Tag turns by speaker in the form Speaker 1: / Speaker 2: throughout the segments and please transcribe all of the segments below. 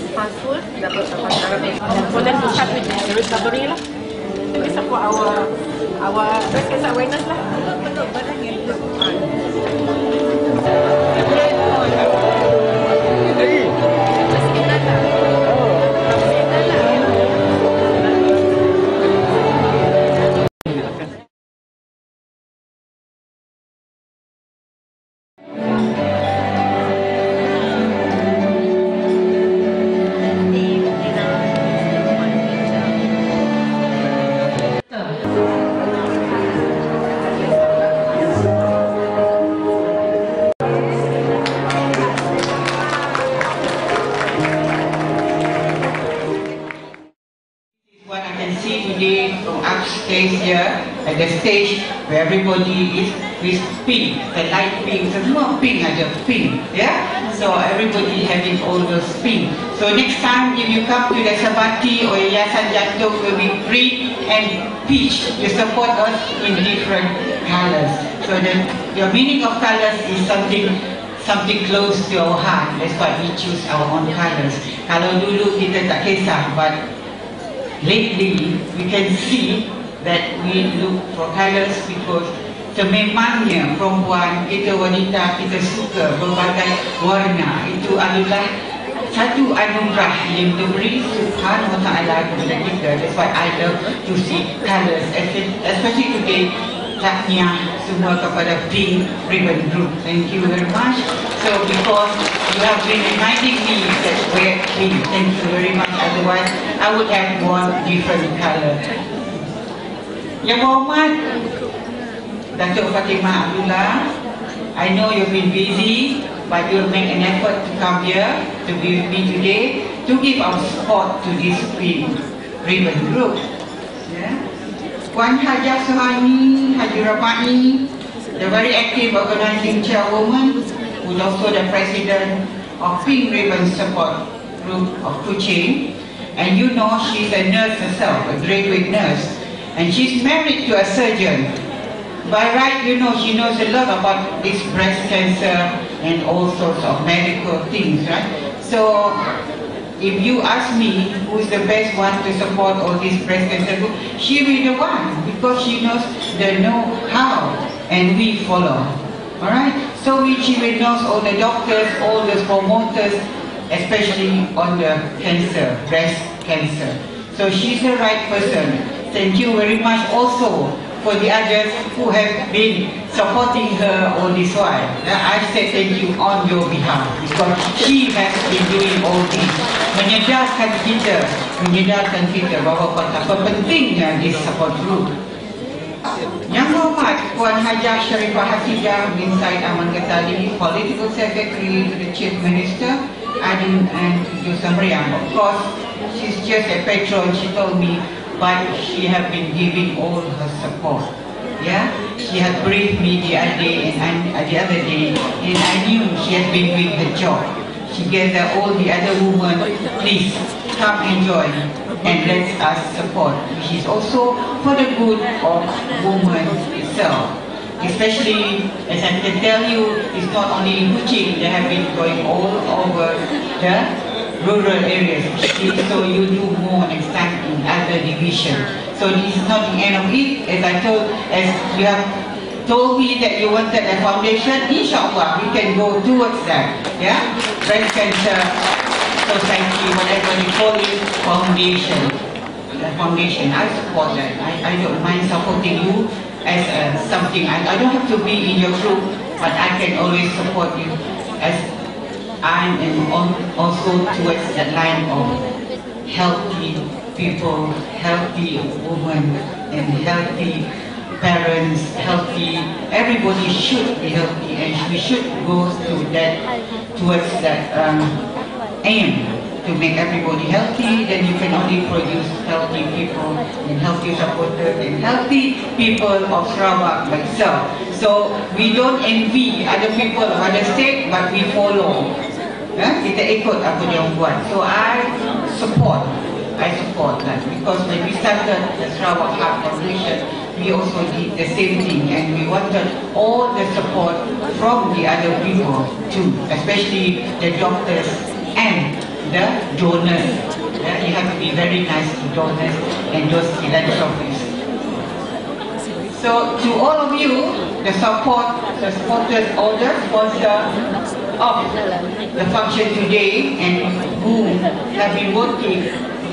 Speaker 1: fast food, dapat for them to start with the recovery lah. It will support our breast cancer awareness lah. Betul badan yang
Speaker 2: upstairs here at the stage where everybody is pink, the light pink, semua pink aja, pink, yeah. So everybody having all those pink. So next time if you come to the Sabati or Yayasan Jantung, will be green and peach. You support us in different colors. So then your meaning of colors is something close to our heart. That's why we choose our own colors. Kalau dulu kita tak kisah, but lately we can see that we look for colors because sememangnya perempuan, kita wanita, kita suka berbagai warna. Itu adalah satu anugerah yang diberi Subhanahu wa Ta'ala kepada kita. That's why I love to see colors, especially today. Tahniah semua kepada Pink Ribbon Group. Thank you very much. So because you have been reminding me that we're pink, thank you very much. Otherwise, I would have one different color. Yang Berhormat Datuk Fatimah Abdullah, I know you've been busy, but you'll make an effort to come here to be with me today to give our support to this Pink Ribbon Group. Yeah. Puan Hajah Suhani, Haji Ramai, the very active organizing chairwoman, who's also the president of Pink Ribbon Support Group of Kuching. And you know she's a nurse herself, a graduate nurse. And she's married to a surgeon. By right, you know, she knows a lot about this breast cancer and all sorts of medical things, right? So, if you ask me who is the best one to support all these breast cancer group, she will be the one because she knows the know-how and we follow. Alright? So she will know all the doctors, all the promoters, especially on the cancer, breast cancer. So she's the right person. Thank you very much also for the others who have been supporting her all this while. I say thank you on your behalf because she has been doing all this. Menyedarkan kita bahawa betapa pentingnya this support group. Yang Berhormat Puan Hajah Sharifah Hatidah bin Said Aman Ghazali, Political Secretary to the Chief Minister, and to Samriang. Of course, she's just a patron, she told me, but she has been giving all her support. Yeah, she had briefed me the other day, and I knew she had been doing her job. She gathered all the other women, please come and join and let us support, which is also for the good of women itself. Especially, as I can tell you, it's not only in Kuching, they have been going all over the rural areas, so you do more next time in other divisions. So this is not the end of it. As you have told me that you wanted a foundation, inshallah we can go towards that. Yeah, Breast Cancer Society, whatever you call it, foundation. The foundation, I support that. I don't mind supporting you as something. I don't have to be in your group, but I can always support you as I am also towards that line of healthy people, healthy women, and healthy parents, healthy. Everybody should be healthy, and we should go towards that aim to make everybody healthy. Then you can only produce healthy people and healthy supporters and healthy people of Sarawak like so. So we don't envy other people of other state, but we follow. Kita ikut apa dia buat. So I support that because when we started the Sarawak Heart Foundation, we also did the same thing, and we wanted all the support from the other people too, especially the doctors and the donors. You have to be very nice to donors and those philanthropists. So to all of you, the supporters, all the sponsors of the function today and who have been working,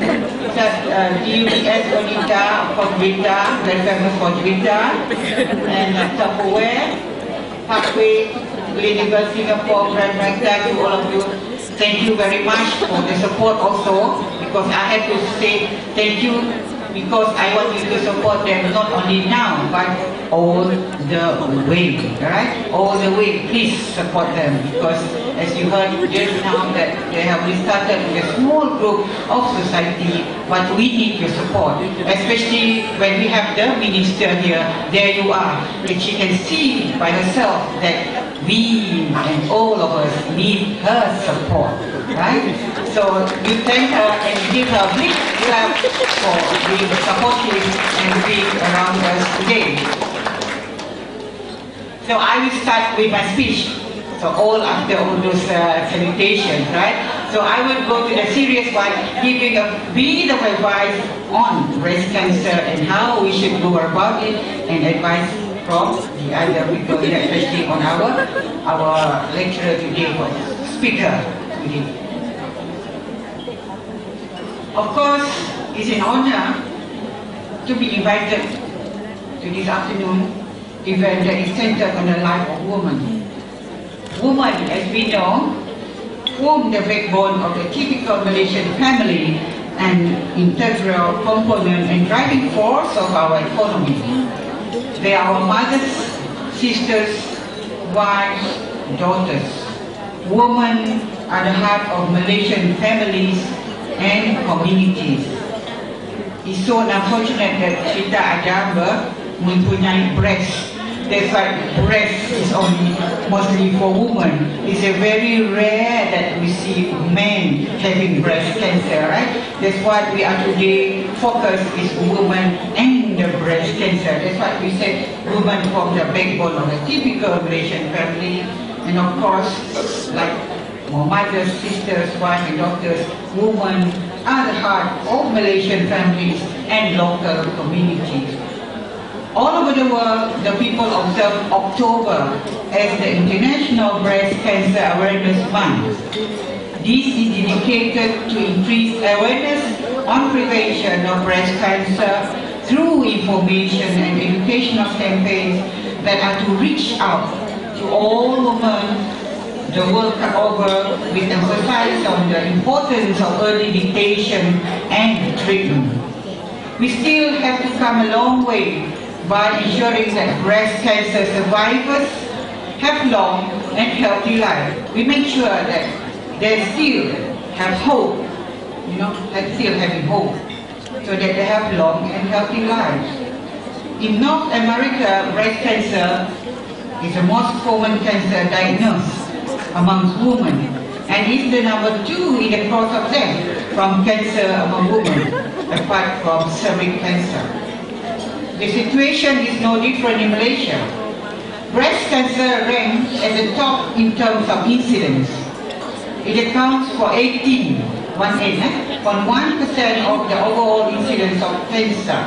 Speaker 2: DUPS Bonita, Convita, Grand Family Convita, and Tupperware, Parkway, Clinical Singapore, Grand Rector, to all of you, thank you very much for the support also, because I have to say thank you because I want you to support them not only now but all the way, right? All the way, please support them, because as you heard just now that they have restarted a small group of society, but we need your support, especially when we have the minister here. There you are, and she can see by herself that we and all of us need her support, right? So you thank her and give her a big clap for being supportive and being around us today. So I will start with my speech. So all after all those salutations, right? So I will go to the serious one, giving a bit of advice on breast cancer and how we should go about it, and advice from the other people, especially on our lecturer today, or speaker today. Of course, it's an honor to be invited to this afternoon event that is centered on the life of women. Women, as we know, form the backbone of the typical Malaysian family and integral component and driving force of our economy. They are our mothers, sisters, wives, daughters. Women are the heart of Malaysian families and communities. It's so unfortunate that kita ada mempunyai breast. That's why breast is only mostly for women. It's a very rare that we see men having breast cancer, right? That's why we are today focus is women and the breast cancer. That's why we say women form the backbone of a typical Malaysian family. And of course, like mothers, sisters, wives and daughters, women are the heart of Malaysian families and local communities. All over the world, the people observe October as the International Breast Cancer Awareness Month. This is dedicated to increase awareness on prevention of breast cancer through information and educational campaigns that are to reach out to all women the world over, with emphasis on the importance of early detection and treatment. We still have to come a long way by ensuring that breast cancer survivors have long and healthy lives. We make sure that they still have hope, and still having hope, so that they have long and healthy lives. In North America, breast cancer is the most common cancer diagnosed among women, and is the number 2 in the cause of death from cancer among women, apart from cervical cancer. The situation is no different in Malaysia. Breast cancer ranks at the top in terms of incidence. It accounts for 1% of the overall incidence of cancer.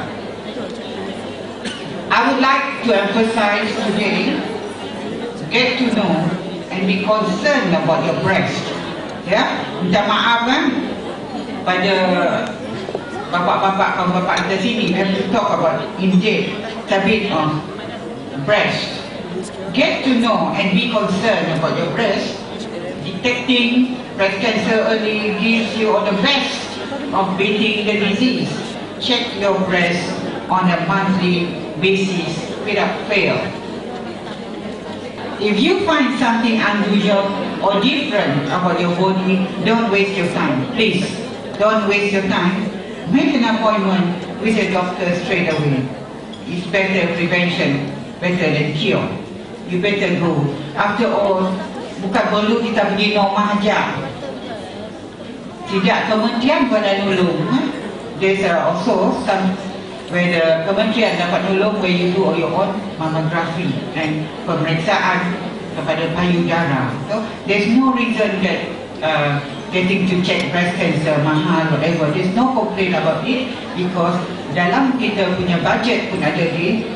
Speaker 2: I would like to emphasize today, get to know and be concerned about your breast. Minta maaf pada bapak-bapak, kaum bapak kita sini, we have to talk about in depth a bit on breast. Get to know and be concerned about your breast. Detecting breast cancer early gives you all the best of beating the disease. Check your breast on a monthly basis without fail. If you find something unusual or different about your body, don't waste your time. Please, don't waste your time. Make an appointment with a doctor straight away. It's better prevention, better than cure. You better go. After all, bukan perlu kita pergi normal saja. Tidak kementerian pada nolong. There's also some where the kementerian dapat nolong where you do your own mammography and pemeriksaan kepada payudara. So there's no reason that getting to check breast cancer, mahal, whatever. There's no complaint about it because dalam kita punya budget pun ada di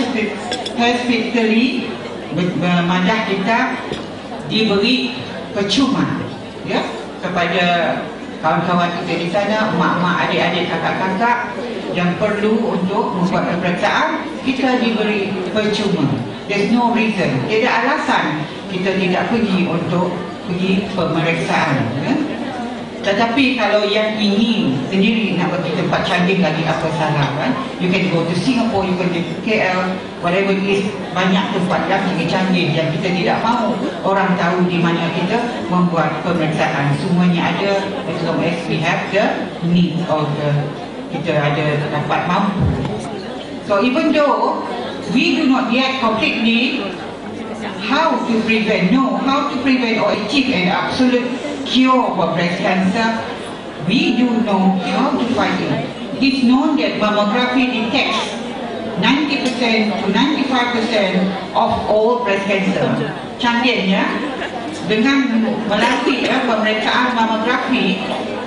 Speaker 2: specifically madah kita diberi percuma, ya, kepada kawan-kawan kita di sana, mak-mak, adik-adik, kakak-kakak yang perlu untuk membuat pemeriksaan, kita diberi percuma. There's no reason, tidak alasan kita tidak pergi untuk pergi pemeriksaan, ya? Tetapi kalau yang ingin sendiri nak pergi tempat canggih lagi, apa salah, kan? You can go to Singapore, you can go to KL, whatever it is. Banyak tempat yang canggih yang kita tidak mahu orang tahu di mana kita membuat pemeriksaan. Semuanya ada as long as we have the need of kita ada dapat mampu. So even though we do not yet completely how to prevent or achieve an absolute cure for breast cancer, we do know how to fight it. It is known that mammography detects 90% to 95% of all breast cancer. Canggihnya, dengan melalui pemeriksaan mammography,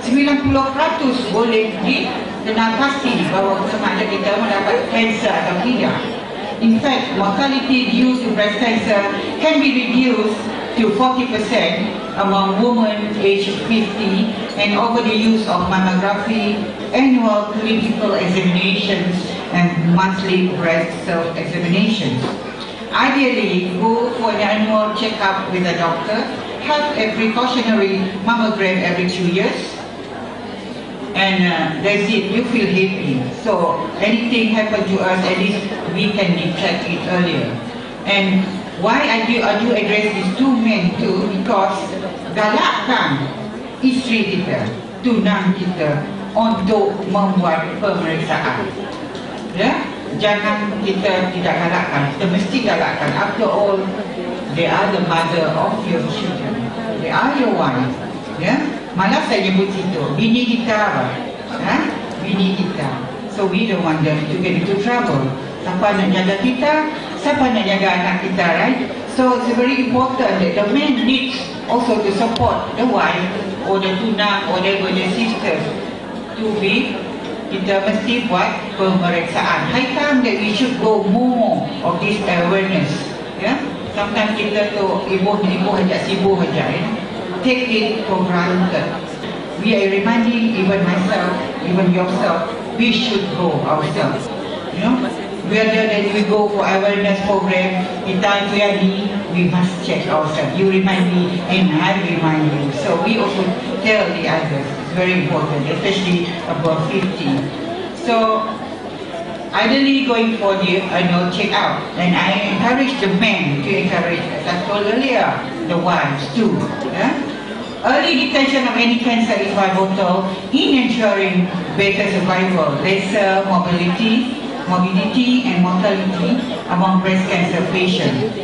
Speaker 2: 90% boleh dikenal pasti bahawa sama ada kita mendapat kanser atau tidak. In fact, mortality due to breast cancer can be reduced to 40% among women aged 50 and over the use of mammography, annual clinical examinations and monthly breast self-examinations. Ideally, go for an annual checkup with a doctor, have a precautionary mammogram every 2 years, and that's it, you feel happy. So anything happen to us, at least we can detect it earlier. And why I do address these two men too, because galakkan isteri kita, tunang kita untuk membuat pemeriksaan. Ya, jangan kita tidak galakkan, kita mesti galakkan. After all, they are the mother of your children, they are your wife. Ya, malah saya nyebut itu bini kita, apa? Ha? Bini kita. So we don't want them to get into trouble. Siapa nak jaga kita, siapa nak jaga anak kita, right? So it's very important that the man needs also to support the wife or the tunang or the sisters to be. Kita mesti buat pemeriksaan. High time that we should go more of this awareness. Yeah? Sometimes kita tu ibu aja, sibuk aja. Take it for granted. We are reminding even myself, even yourself, we should go ourselves. You know, whether that we go for awareness program, kita tuyani, we must check ourselves. You remind me and I remind you. So we also tell the others. It's very important, especially above 50. So ideally going for the annual check-up, and I encourage the men to encourage, as I told earlier, the wives too. Yeah? Early detection of any cancer is pivotal in ensuring better survival, lesser morbidity and mortality among breast cancer patients.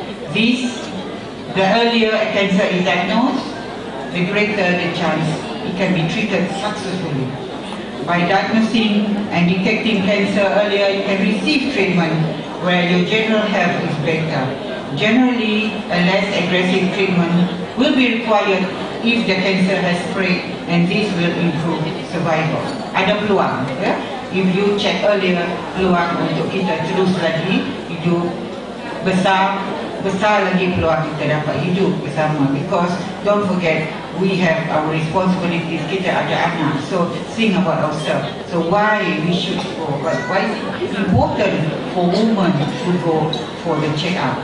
Speaker 2: The earlier a cancer is diagnosed, the greater the chance it can be treated successfully. By diagnosing and detecting cancer earlier, you can receive treatment where your general health is better. Generally, a less aggressive treatment will be required if the cancer has spread, and this will improve survival. Ada peluang, ya? If you check earlier, peluang untuk kita terus lagi hidup besar lagi peluang kita dapat hidup bersama. Because don't forget, we have our responsibilities. Kita ada anak, so think about ourselves. So why we should go? Why it's important for women to go for the check-up?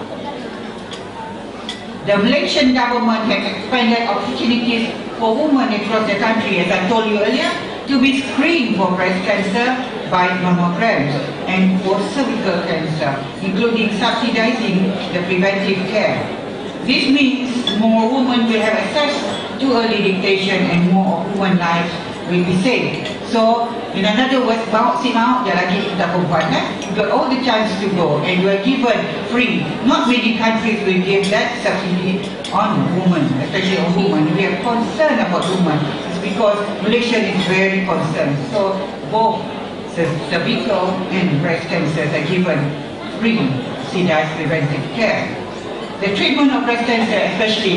Speaker 2: The Malaysian government has expanded opportunities for women across the country, as I told you earlier, to be screened for breast cancer by mammograms and for cervical cancer, including subsidizing the preventive care. This means more women will have access to early detection and more of women's lives will be saved. So, in another words, bawa si mau, dia lagi kita perempuan, you got all the chance to go and you are given free. Not many countries will give that subsidy on women, especially on women. We are concerned about women. It's because Malaysia is very concerned. So, both cervical and breast cancers are given free subsidized preventive care. The treatment of breast cancer, especially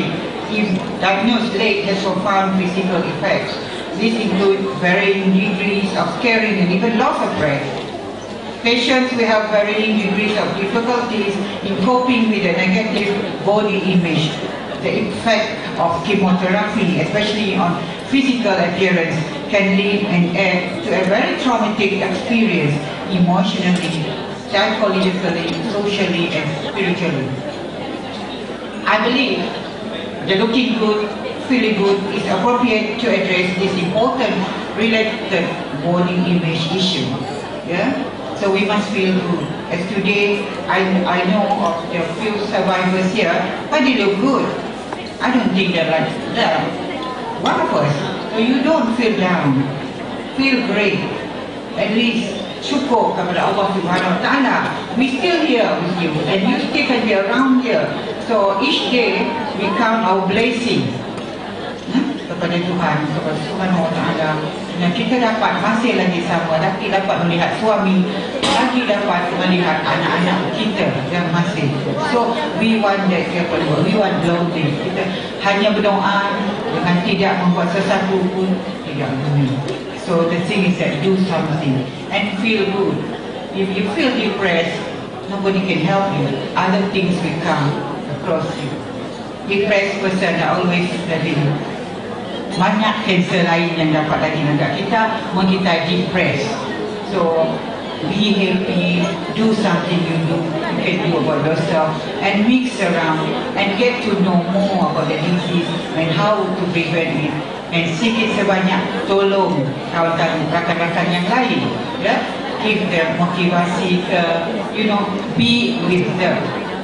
Speaker 2: if diagnosed late, has profound physical effects. These include varying degrees of scarring and even loss of breath. Patients will have varying degrees of difficulties in coping with the negative body image. The effect of chemotherapy, especially on physical appearance, can lead and add to a very traumatic experience emotionally, psychologically, socially, and spiritually. I believe the looking good, feeling good is appropriate to address this important related body image issue. Yeah? So we must feel good. As today, I know of the few survivors here, but they look good. I don't think they're like that. One of us. So you don't feel down. Feel great. At least syukur kepada Allah Subhanahu Wa Taala. We still here with you, and you still can be around here. So each day we count our blessing kepada Tuhan, kepada Subhanahu Wa Taala. Dan kita dapat masih lagi sama, lagi dapat melihat suami, lagi dapat melihat anak-anak kita yang masih. So we want that careful, we want belonging. Kita hanya berdoa dengan tidak membuat sesuatu pun tidak boleh. So the thing is that do something and feel good. If you feel depressed, nobody can help you. Other things will come across you. Depressed person are always living. Banyak kanser lain yang dapat lagi negara kita, kita depressed. So be happy, do something you can do about yourself, and mix around and get to know more about the disease and how to prevent it. And sikit sebanyak tolong kawan-kawan rakan-rakan yang lain, ya, give them motivasi, be with them.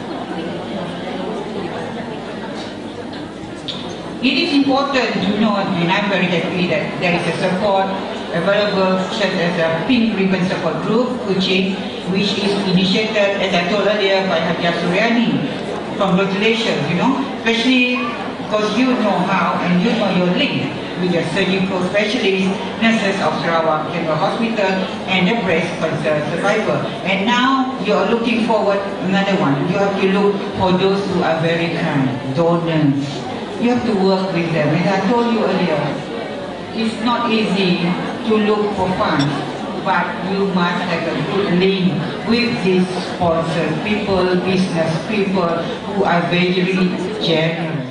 Speaker 2: It is important to note, and I'm very happy that there is a support available, such as a Pink Ribbon Support Group, which is initiated, as I told earlier, by Hajiah Suryani. Congratulations, especially because you know how and you know your link with the surgical specialist, nurses of Sarawak General Hospital, and the breast cancer survivor. And now you are looking forward another one. You have to look for those who are very kind, donors. You have to work with them. As I told you earlier, it's not easy to look for funds, but you must have a good link with these sponsors, people, business people who are very genuine.